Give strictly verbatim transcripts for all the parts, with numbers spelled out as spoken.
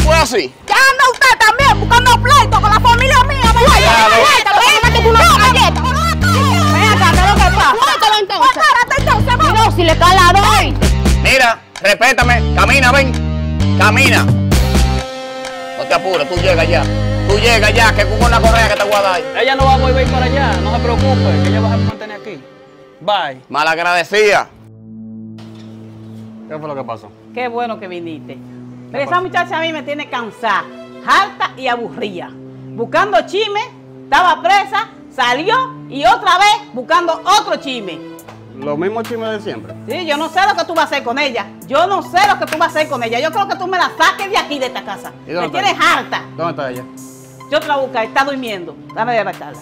pues así. Ya anda usted también buscando pleito con la familia mía. Ven acá, ¿qué es lo que pasa? Suéltalo entonces. Párate entonces, No, si le cae la doy. Mira, respétame. Camina, ven. Camina. No te apures, tú llegas ya. Tú llegas ya, que con una correa que te voy a dar. Ella no va a volver para allá, no se preocupe, que ella va a mantener aquí. Bye. Malagradecida. ¿Qué fue lo que pasó? Qué bueno que viniste. Pero esa muchacha a mí me tiene cansada, harta y aburrida. Buscando chisme, estaba presa, salió y otra vez buscando otro chisme. Los mismos chismes de siempre. Sí, yo no sé lo que tú vas a hacer con ella. Yo no sé lo que tú vas a hacer con ella. Yo creo que tú me la saques de aquí, de esta casa. ¿Y dónde Me está tienes harta. ¿Dónde está ella? Yo te la busco, está durmiendo. Dame de despertarla.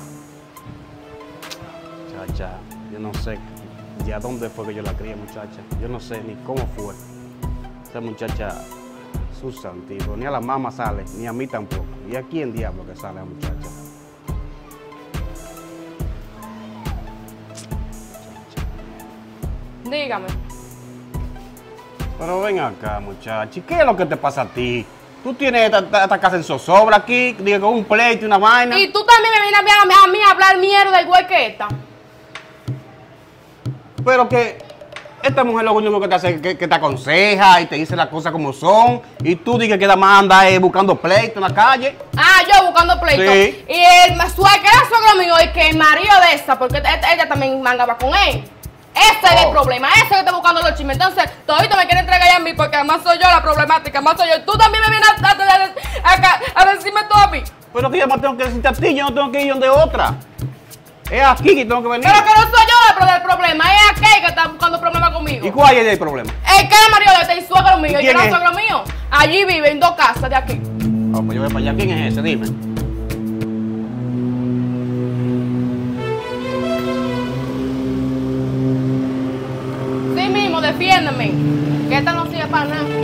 Chacha, yo no sé ya dónde fue que yo la crié, muchacha. Yo no sé ni cómo fue. Esa muchacha, su santivo, ni a la mamá sale, ni a mí tampoco. ¿Y a quién diablo que sale la muchacha? Dígame. Pero ven acá, muchacha. ¿Qué es lo que te pasa a ti? Tú tienes esta, esta, esta casa en zozobra aquí, digo, con un pleito y una vaina. Y tú también me vienes a mí, a mí a hablar mierda igual que esta. Pero que esta mujer lo único que te hace es que, que te aconseja y te dice las cosas como son. Y tú dices que nada más anda eh, buscando pleito en la calle. Ah, yo buscando pleito. Sí. Y el suegro, que era suegro mío, y que el marido de esta, porque ella, ella también mangaba con él. Ese es el problema, ese que está buscando los chismes. Entonces, todito me quiere entregar ya a mí porque además soy yo la problemática, además soy yo. Tú también me vienes a, a, a, a decirme todo a mí. Pero que yo no tengo que decirte a ti, yo no tengo que ir donde otra. Es aquí que tengo que venir. Pero que no soy yo el, el problema, es aquel que está buscando problemas conmigo. ¿Y cuál es el problema? El que es el marido de este y suegro mío, y que quién era es? suegro mío. Allí vive en dos casas de aquí. Ah, pues yo voy para allá. ¿Quién es ese? Dime. Sí mismo, defiéndeme. Que esta no sirve para nada.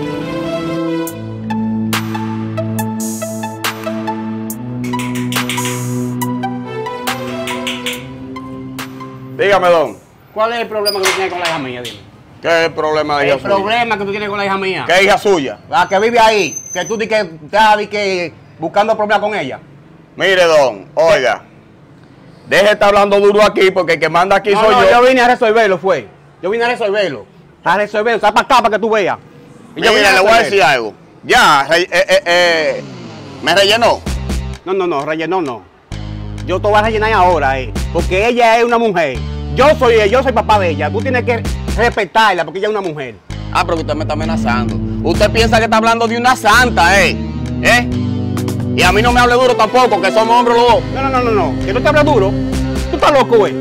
Dígame, don. ¿Cuál es el problema que tú tienes con la hija mía? Dime. ¿Qué es el problema de El hija suya? problema que tú tienes con la hija mía. ¿Qué hija suya? La que vive ahí, que tú dices que estás di que buscando problemas con ella. Mire, don, oiga. Deje de estar hablando duro aquí porque el que manda aquí No, soy no, yo. yo vine a resolverlo, fue. Yo vine a resolverlo. A resolverlo, sal para acá para que tú veas. Y yo Mire, vine le voy a resolverlo. decir algo. Ya, re- eh, eh, eh, me rellenó. No, no, no, rellenó no. Yo te voy a rellenar ahora, eh, porque ella es una mujer. Yo soy, yo soy papá de ella. Tú tienes que respetarla porque ella es una mujer. Ah, pero que usted me está amenazando. Usted piensa que está hablando de una santa, ¿eh? ¿Eh? Y a mí no me hable duro tampoco, que somos hombres los dos. No, no, no, no, no. Que no te hablas duro. Tú estás loco, güey.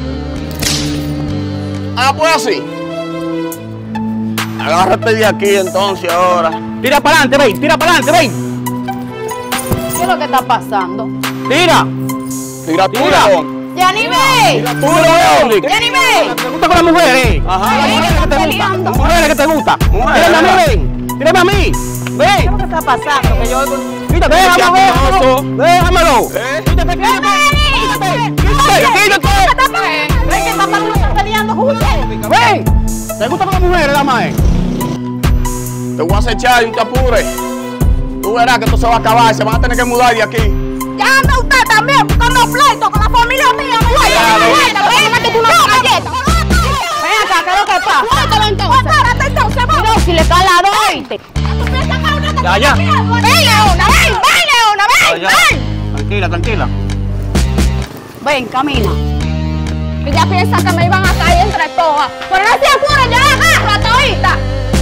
Ah, pues así. Agárrate de aquí entonces ahora. Tira para adelante, ven. Tira para adelante, ven. ¿Qué es lo que está pasando? Tira. Tira, Tira. tira, don. ¡Yanibel! Tú lo ves, ¡Yanibel! ¿Te gusta con las mujeres? Ajá. Las mujeres que te gustan. peleando. Las mujeres que te gustan. Tírame a mí, ven. Tírame a mí. ¿Qué es Ven. lo que está pasando? Que yo oigo... Quítate, déjame, asqueroso. déjamelo. ¿Eh? Quítate, quítate. Quítate, quítate. ¿Ven que papá no está peleando juntos? Ven. ¿Te gusta con las mujeres, la madre? Te voy a acechar y no te apures. Tú verás que esto se va a acabar, se van a tener que mudar de aquí. Ya anda usted también buscando pleito con la familia mía. Ven que tú no eres galleta. Ven acá, ¿qué es lo que pasa? Suéltalo entonces. Párate entonces, vamos. No, si le cae la doy. Ya, ya. Ven, Leona, ven, ven, Leona, ven, Ya, ven. Tranquila, tranquila. Ven, camina. Ella piensa que me iban a caer entre todas. Pero no se apura, yo la agarro a todita.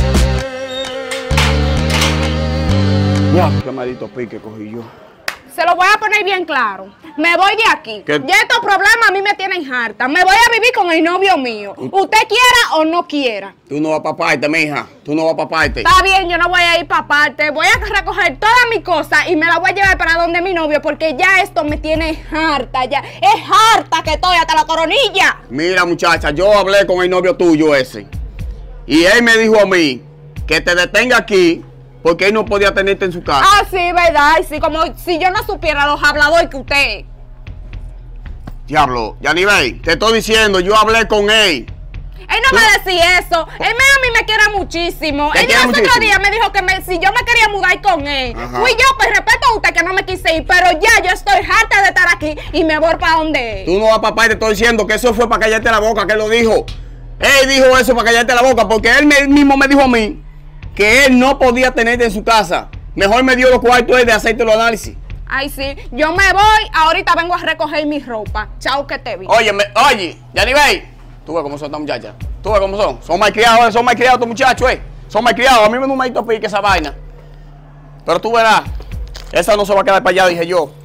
Ya, qué maldito pique cogí yo. Se lo voy a poner bien claro. Me voy de aquí. ¿Qué? Ya estos problemas a mí me tienen harta. Me voy a vivir con el novio mío. Usted quiera o no quiera. Tú no vas para parte, mija. Tú no vas para parte. Está bien, yo no voy a ir para parte. Voy a recoger todas mis cosas y me las voy a llevar para donde mi novio porque ya esto me tiene harta. Ya es harta que estoy hasta la coronilla. Mira, muchacha, yo hablé con el novio tuyo ese. Y él me dijo a mí que te detenga aquí porque él no podía tenerte en su casa. Ah, sí, verdad. Y sí, como si yo no supiera los habladores que usted. Diablo, Yanibel, te estoy diciendo, yo hablé con él. Él no me decía eso. Él me, a mí me quiere muchísimo. ¿Te Él quiere el otro muchísimo? día me dijo que me, si yo me quería mudar ayudar con él. Ajá. Fui yo, pues respeto a usted que no me quise ir, pero ya yo estoy harta de estar aquí y me voy para donde él. Tú no vas, papá, y te estoy diciendo que eso fue para callarte la boca, que él lo dijo. Él dijo eso para callarte la boca, porque él me- mismo me dijo a mí que él no podía tenerte en su casa. Mejor me dio los cuartos de hacerte los análisis. Ay, sí, yo me voy, ahorita vengo a recoger mi ropa. Chao, que te vi. Oye, me, oye, Yanibey, tú ves cómo son estas muchachas. Tú ves cómo son. Son malcriados, son malcriados estos muchachos, eh. Son malcriados. A mí me da un maito pique esa vaina. Pero tú verás, esa no se va a quedar para allá, dije yo.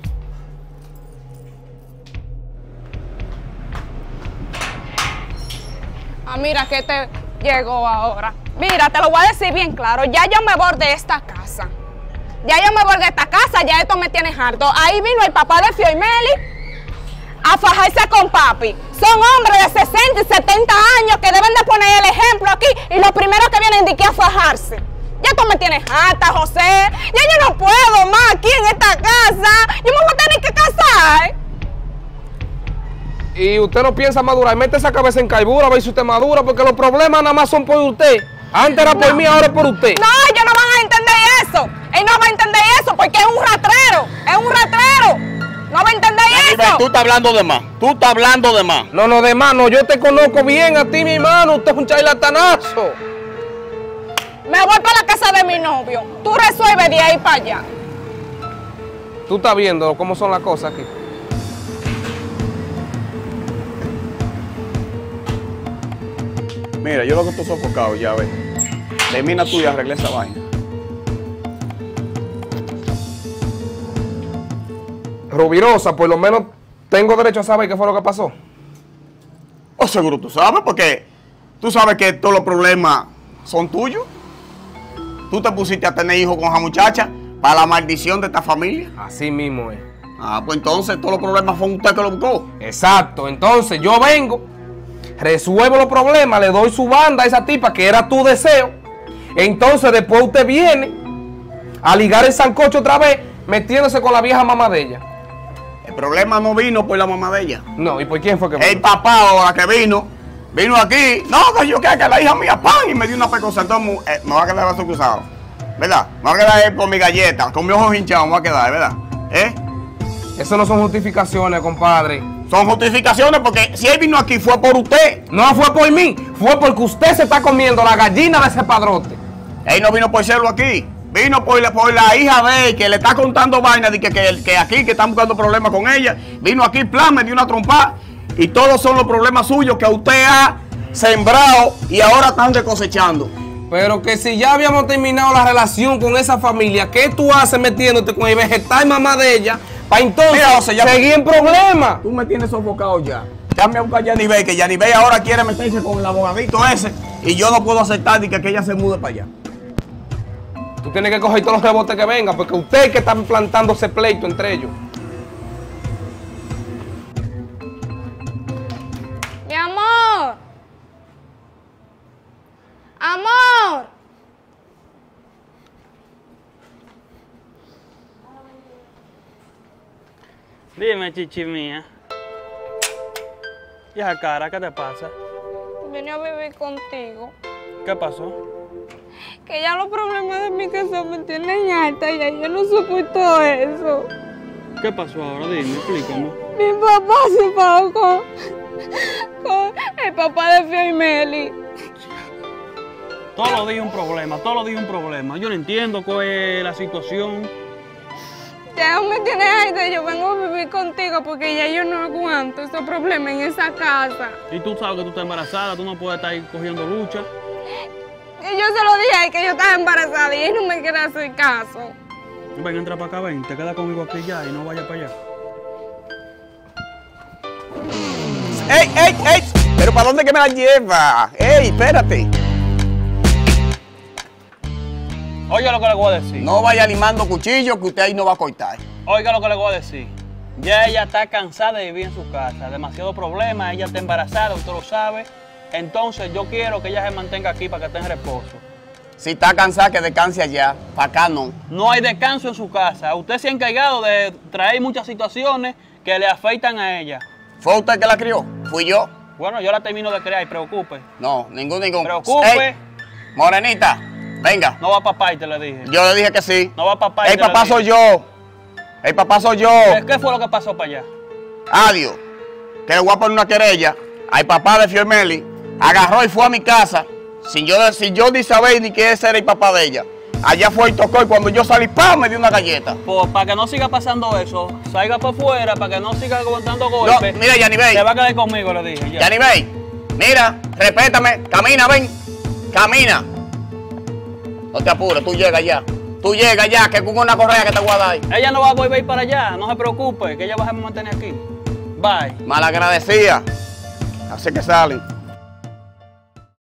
Ah, mira que te llegó ahora. Mira, te lo voy a decir bien claro. Ya yo me voy de esta casa. Ya yo me voy de esta casa, ya esto me tiene harto. Ahí vino el papá de Fio y Meli a fajarse con papi. Son hombres de sesenta y setenta años que deben de poner el ejemplo aquí y los primeros que vienen de aquí a fajarse. Ya tú me tienes harta, José. Ya yo no puedo más aquí en esta casa. Yo me voy a tener que casar. Y usted no piensa madurar, mete esa cabeza en caibura, a ver si usted madura, porque los problemas nada más son por usted. Antes era por No. mí, ahora es por usted. No, ellos no van a entender eso. Él no va a entender eso porque es un ratrero. Es un ratrero. No va a entender Yanibey, eso. tú estás hablando de más. Tú estás hablando de más. No, no, de mano, yo te conozco bien a ti, mi hermano, usted es un charlatanazo. Me voy para la casa de mi novio. Tú resuelves de ahí para allá. Tú estás viendo cómo son las cosas aquí. Mira, yo lo que estoy sofocado ya, ves. Termina tú y arregla esa vaina. Rubirosa, por lo menos tengo derecho a saber qué fue lo que pasó. O seguro tú sabes, porque tú sabes que todos los problemas son tuyos. Tú te pusiste a tener hijos con esa muchacha para la maldición de esta familia. Así mismo es. Ah, pues entonces todos los problemas fue usted que lo buscó. Exacto, entonces yo vengo, resuelvo los problemas, le doy su banda a esa tipa que era tu deseo. Entonces después usted viene a ligar el sancocho otra vez, metiéndose con la vieja mamá de ella. El problema no vino por la mamá de ella. No, ¿y por quién fue que El vino? papá ahora que vino, vino aquí. No, que yo quiero que la hija mía, pan, y me dio una pecosa. Entonces eh, me va a quedar el brazo cruzado. ¿Verdad? Me va a quedar él con mi galleta, con mi ojo hinchado, me va a quedar, ¿verdad? ¿Eh? Eso no son justificaciones, compadre. Son justificaciones porque si él vino aquí fue por usted. No fue por mí, fue porque usted se está comiendo la gallina de ese padrote. Él no vino por serlo aquí. Vino por la, por la hija de él que le está contando vainas de que, que, que aquí, que están buscando problemas con ella. Vino aquí, plan, me dio una trompa. Y todos son los problemas suyos que usted ha sembrado y ahora están cosechando. Pero que si ya habíamos terminado la relación con esa familia, ¿qué tú haces metiéndote con el vegetal mamá de ella? Para entonces Mira, José, ya- seguir en problemas. Tú me tienes sofocado ya. Dame a buscar a Yanibey, que Yanibey ahora quiere meterse con el abogadito ese. Y yo no puedo aceptar ni que, que ella se mude para allá. Tú tienes que coger todos los rebotes que vengan, porque usted es el que está plantando ese pleito entre ellos. Mi amor. Amor. Dime, chichi mía. ¿Y esa cara qué te pasa? Vine a vivir contigo. ¿Qué pasó? Que ya los problemas de mi casa me tienen harta y ya yo no soporto eso. ¿Qué pasó ahora? Dime, explícame. Mi papá se pagó con, con el papá de Fio y Meli. Todos los días un problema, todos los días un problema. Yo no entiendo cuál es la situación. Ya me tienes harta y yo vengo a vivir contigo porque ya yo no aguanto esos problemas en esa casa. Y tú sabes que tú estás embarazada, tú no puedes estar ahí cogiendo lucha. Y yo se lo dije a él que yo estaba embarazada y él no me quiere hacer caso. Ven, entra para acá, ven, te quedas conmigo aquí ya y no vayas para allá. ¡Ey, ey, ey! ¿Pero para dónde que me la lleva? ¡Ey, espérate! Oiga lo que le voy a decir. No vaya limando cuchillos que usted ahí no va a cortar. Oiga lo que le voy a decir. Ya ella está cansada de vivir en su casa. Demasiado problema, ella está embarazada, usted lo sabe. Entonces yo quiero que ella se mantenga aquí para que esté en reposo. Si está cansada, que descanse allá. Para acá no. No hay descanso en su casa. Usted se ha encargado de traer muchas situaciones que le afectan a ella. ¿Fue usted que la crió? ¿Fui yo? Bueno, yo la termino de crear y preocupe. No, ningún, ningún. Preocupe. Ey, morenita, Venga. No va papá y te le dije. Yo le dije que sí. No va papá y El te le papá dije. soy yo. El papá soy yo. ¿Qué, ¿Qué fue lo que pasó para allá? Adiós. Que le voy a poner una querella al papá de Fiormeli. Agarró y fue a mi casa. Sin yo, sin yo ni saber ni que ese era el papá de ella. Allá fue y tocó y cuando yo salí, ¡pam! Me dio una galleta. Pues para que no siga pasando eso, salga para afuera, para que no siga aguantando golpes. No, mira, Yanibey. Se va a quedar conmigo, le dije. Ya. Yanibey, mira, respétame, camina, ven, camina. No te apures, tú llegas ya. Tú llegas ya, que con una correa que te voy a dar. Ella no va a volver a ir para allá, no se preocupe, que ella va a mantener aquí. Bye. Malagradecida. Así que salen.